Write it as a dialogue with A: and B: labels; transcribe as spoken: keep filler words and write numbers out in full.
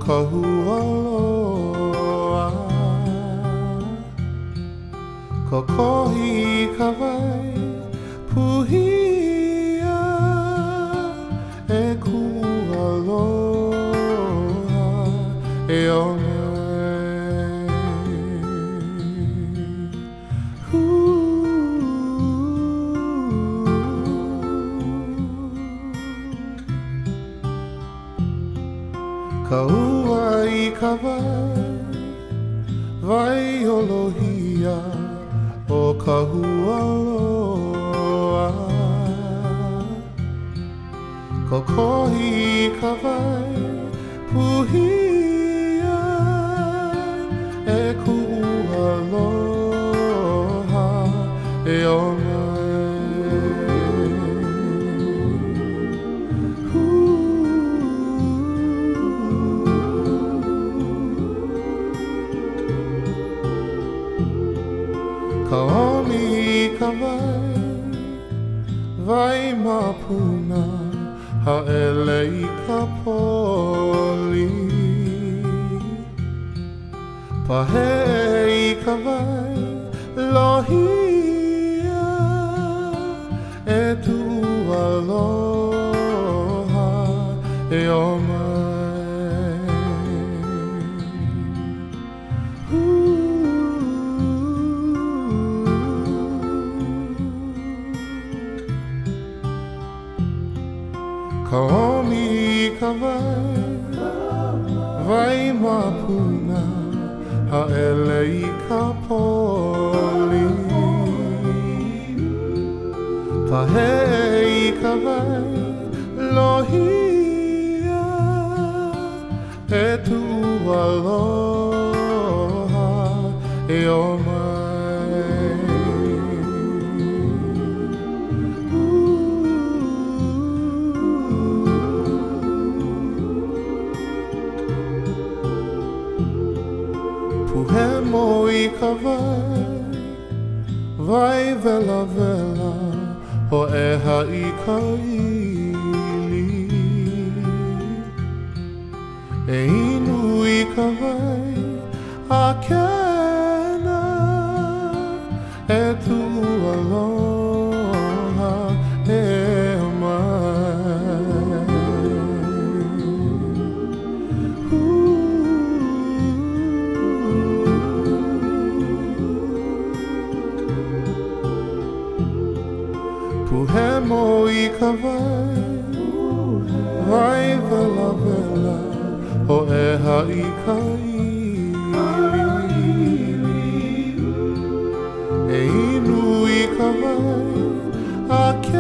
A: ka hualoa ko kohi ka wai puhia e kualoa e ona ka ua i ka wai, wai olohia o ka hualoa. Ko kohi i ka wai, puhia e kualoha e ona. Ka omi i ka wai, wai mapuna, haele i ka poli. Pahe i ka wai, lohia, e tu aloha e oma. Ka omi i ka wai, wai mapuna, haele i ka poli. Pahe i ka wai, lohia, e tu aloha e oma. Puhe mo i ka wai, wai vela vela, ho eha i ka ili. E inu i ka wai, a kena, e tu aloha e mai. Puhe mo i ka wai, wai vela vela, ho eha i ka ili. E inu i ka wai, a ke